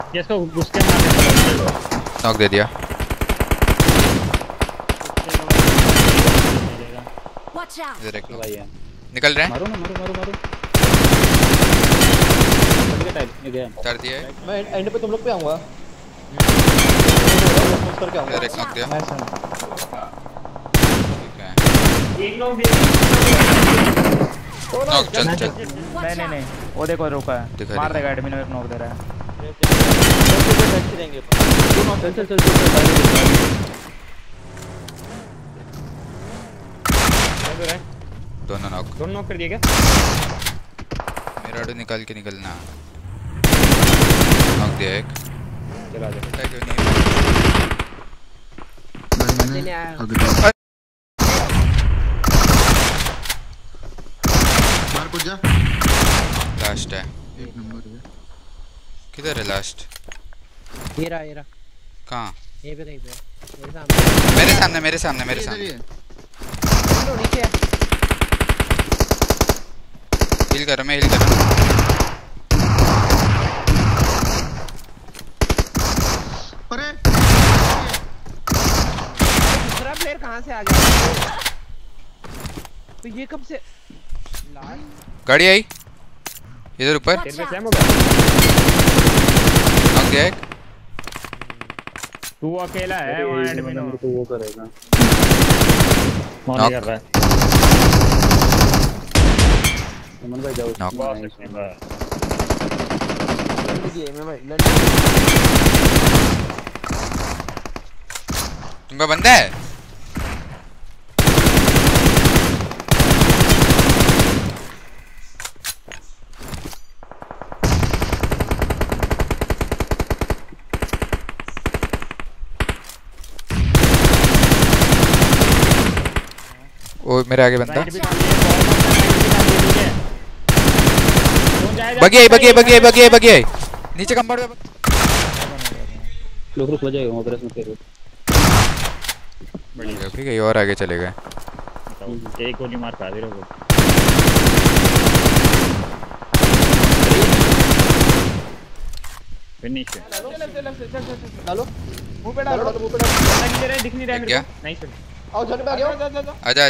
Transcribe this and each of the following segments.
जिसको घुस के मार नॉक दे दिया। इधर एक भाई है निकल रहे हैं। मारो ना मारो ये गया कर दिया है। मैं एंड पे तुम लोग पे आऊंगा करके आऊंगा। इधर एक नॉक दिया। एक लोग भी नॉक चल नहीं वो देखो रुका है मार देगा एडमिन में एक नॉक दे रहा है। चल दोनों नॉक कर दिया क्या? मेरा तो निकाल के निकलना। नॉक दिया एक। चला दे पता क्यों नहीं मार कुछ जा। लास्ट है। एक नंबर है। किधर है लास्ट? ये रहा कहाँ? ये पे मेरे सामने नीचे हील कर मैं हील कर। अरे दूसरा प्लेयर कहाँ से आ गया? तो ये कब से गाड़ी आई इधर ऊपर। तेरे पे स्लैम होगा। नॉक दिया एक। तू अकेला है वहाँ एडमिन हो। तो वो करेगा मौन कर रहा है। अमन भाई जाओ नॉक। तुम पे बंदा है? वो मेरे आगे बंदा। बगी आई नीचे कंपाउंड में। लोग रुक जाएगा ऑपरेशन करो। बढ़िया ठीक है। और आगे चले गए। एक गोली मार पा दे रहे फिनिश डालो मुंह पे डालो दिख नहीं रहा है क्या? नहीं सर आओ झंडे पे आ गया आजा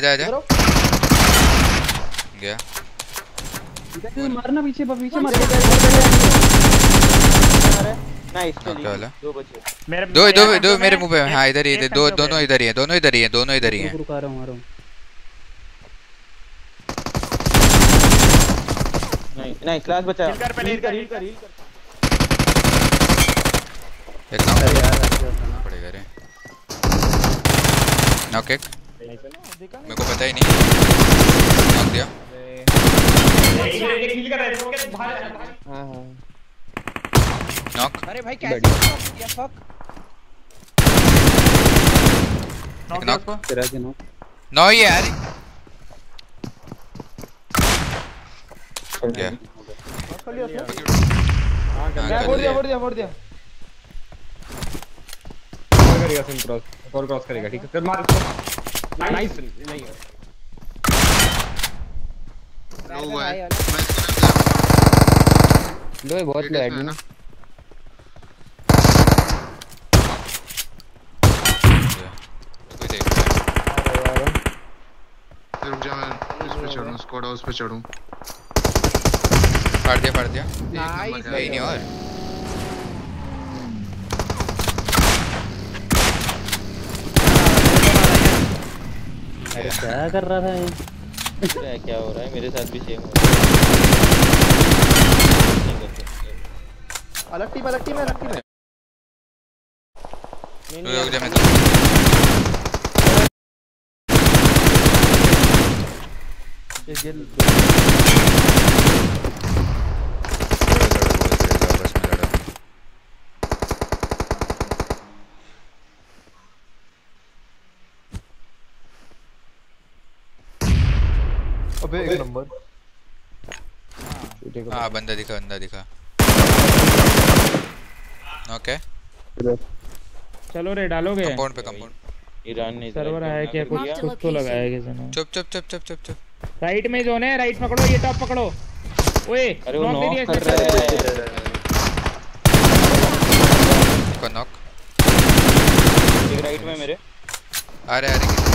गया। मारना पीछे मार। नाइस क्या वाला? दो बचे दो मेरे मुंह पे। हाँ इधर ही दोनों इधर ही है। रुका रहा हूं मारो। नाइस क्लास बचा हील कर एक नॉक पड़ेगा रे। नॉक एक। मेरे को पता ही नहीं। नॉक दिया। हील कर रहा है बाहर। हां नॉक। अरे भाई कैसे किया फक नॉक तेरा के नॉक। नौ ही है यार। क्या? फोड़ दिया करेगा सिम क्रॉस और क्रॉस करेगा। ठीक है मार इसको। नाइस नहीं है। लो हुआ है। लो बहुत लो एडमिन। रुक जा मैं इस पे चढ़ूं स्क्वाड हाउस पे चढ़ूं। फाड़ दिया। नाइस यही नहीं और अरे क्या कर रहा था ये? क्या हो रहा है मेरे साथ भी सेम हो रहा है। अलग टीम रुक जा मैं अबे एक नंबर। हाँ बंदा दिखा। ओके चलो रे डालोगे। कंपाउंड ईरान ने सर्वर है क्या कुछ तो लगाया किसी ने। चुप राइट में जोन है। राइट पकड़ो ये टॉप पकड़ो। ओए अरे वो नॉक दे नॉक दिया कर रहा है। राइट में मेरे आ रहे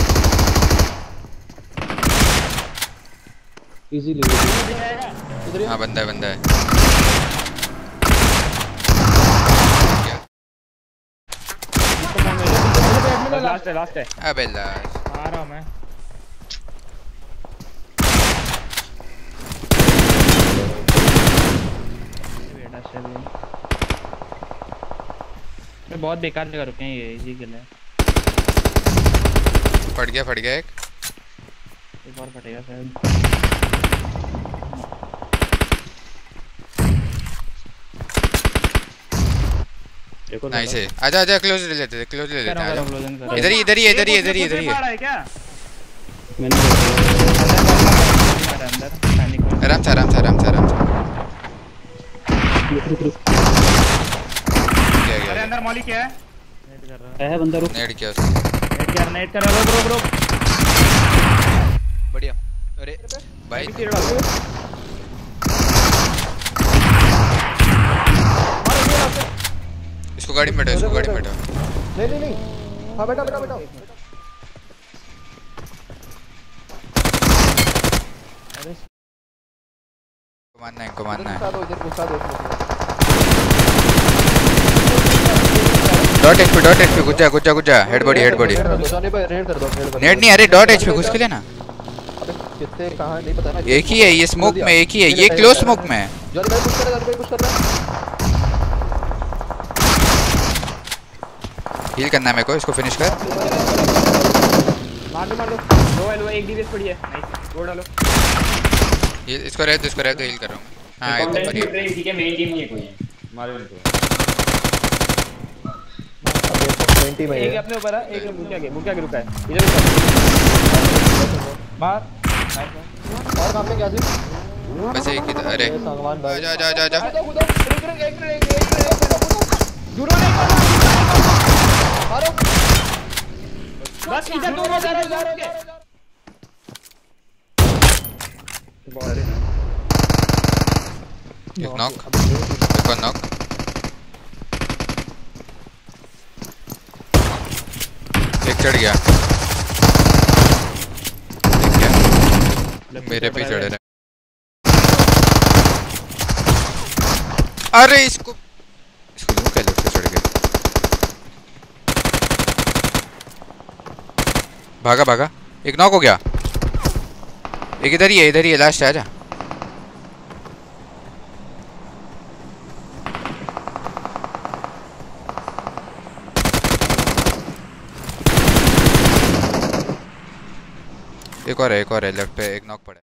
इजीली हाँ बंदा है क्या लास्ट है अबे लास्ट आ रहा हूँ मैं। बेटा चल ये बहुत बेकार जगह रुके हैं, ये इजी किल है। फट गया एक और फटेगा शायद। नाइस है। आजा क्लोज ले लेते हैं इधर ही है क्या? मैंने अंदर पैनिक हो। आराम से अरे अंदर मौली क्या है? नेट कर रहा है बंदा रुक नेट किया उसने नेट कर रहा। रुक बढ़िया। अरे भाई इसको गाड़ी में बैठा नहीं हाँ बेटा इनको मारना है डॉट एचपी गुज्जा हेड बॉडी रेड कर दो नेट नहीं अरे डॉट एचपी घुस के लेना अबे कितने कहां नहीं पता ना एक ही है ये स्मोक में एक ही है ये क्लोज स्मोक में है जॉनी भाई पुश कर रहा है हील करना है मेरे को इसको फिनिश कर मार दो लो एक डीवीएस पड़ी है। नाइस वो डालो इसको रह दो हील कर रहा हूं हां एक ऊपर ही ठीक है मेन टीम नहीं है कोई मारो इनको 20 में एक है अपने ऊपर है, एक मुक्का के रुका है इधर रुका मार। और काम में क्या थी बस एक ही था अरे सामान भाई जा मारो बस इधर दोनों जा रहे एक नॉक एक और नॉक एक चढ़ गया मेरे पे चढ़ रहा अरे इसको यूं कह लो चढ़ गया भागा एक नॉक हो गया एक इधर ही है लास्ट है आजा एक और है लेफ्ट पे एक नॉक पड़ा है।